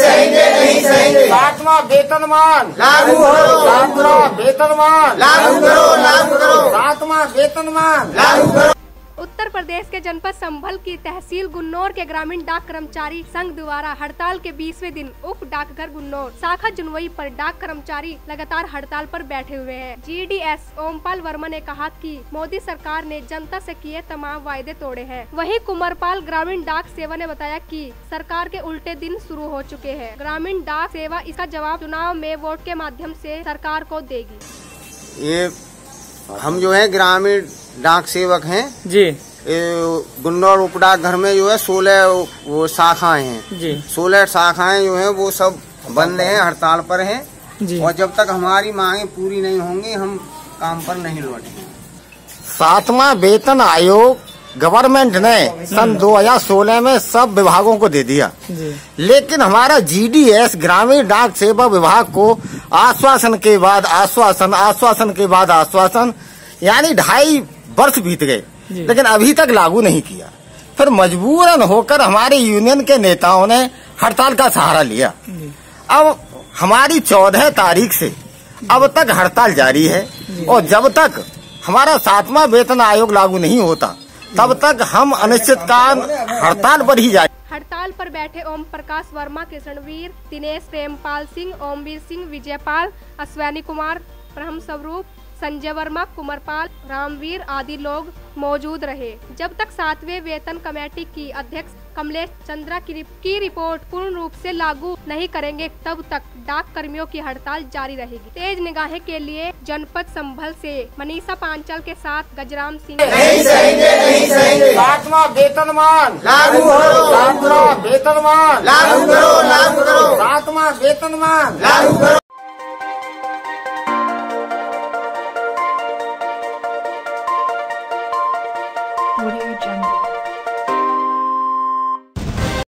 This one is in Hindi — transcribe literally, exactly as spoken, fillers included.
सहेंगे नहीं सहेंगे। सातवां वेतनमान लागू हो, सातवां वेतनमान लागू करो, लागू करो, सातवां वेतनमान लागू करो। उत्तर प्रदेश के जनपद संभल की तहसील गुन्नौर के ग्रामीण डाक कर्मचारी संघ द्वारा हड़ताल के बीसवें दिन उप डाकघर गुन्नौर शाखा जुनवई पर डाक कर्मचारी लगातार हड़ताल पर बैठे हुए हैं। जीडीएस ओमपाल वर्मा ने कहा कि मोदी सरकार ने जनता से किए तमाम वायदे तोड़े हैं। वहीं कुमारपाल ग्रामीण डाक सेवा ने बताया कि सरकार के उल्टे दिन शुरू हो चुके हैं। ग्रामीण डाक सेवा इसका जवाब चुनाव में वोट के माध्यम से सरकार को देगी। ये हम जो है ग्रामीण डाक सेवक हैं जी। गुन्नौर उप डाक घर में जो है सोलह वो शाखाएं हैं जी। सोलह शाखाएं जो है वो सब बंद हैं, हड़ताल पर हैं जी। और जब तक हमारी मांगे पूरी नहीं होंगी हम काम पर नहीं लौटेंगे। सातवां वेतन आयोग गवर्नमेंट ने सन दो हज़ार सोलह में सब विभागों को दे दिया जी। लेकिन हमारा जीडीएस ग्रामीण डाक सेवा विभाग को आश्वासन के बाद आश्वासन आश्वासन के बाद आश्वासन यानी ढाई वर्ष बीत गए लेकिन अभी तक लागू नहीं किया। फिर मजबूरन होकर हमारे यूनियन के नेताओं ने हड़ताल का सहारा लिया। अब हमारी चौदह तारीख से अब तक हड़ताल जारी है और जब तक हमारा सातवां वेतन आयोग लागू नहीं होता तब तक हम अनिश्चितकाल हड़ताल पर ही जाए। हड़ताल पर बैठे ओम प्रकाश वर्मा, किरणवीर, दिनेश, प्रेमपाल सिंह, ओमवीर सिंह, विजयपाल, अश्वनी कुमार, ब्रह्म स्वरूप, संजय वर्मा, कुमारपाल, रामवीर आदि लोग मौजूद रहे। जब तक सातवें वेतन कमेटी की अध्यक्ष कमलेश चंद्रा की रिपोर्ट पूर्ण रूप से लागू नहीं करेंगे तब तक डाक कर्मियों की हड़ताल जारी रहेगी। तेज निगाहें के लिए जनपद संभल से मनीषा पांचाल के साथ गजराम सिंह। नहीं सहेंगे नहीं सहेंगे। सातवां वेतनमान लागू हो, सातवां वेतनमान लागू करो, लागू करो, सातवां वेतनमान लागू करो। Audio Jungle.